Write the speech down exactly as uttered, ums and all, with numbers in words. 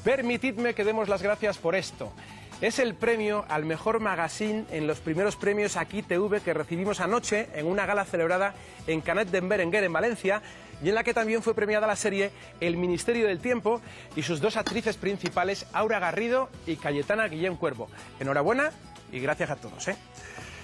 Permitidme que demos las gracias por esto. Es el premio al mejor magazine en los primeros premios Aquí T V que recibimos anoche en una gala celebrada en Canet d'en Berenguer, en Valencia, y en la que también fue premiada la serie El Ministerio del Tiempo y sus dos actrices principales, Aura Garrido y Cayetana Guillén Cuervo. Enhorabuena y gracias a todos, ¿eh?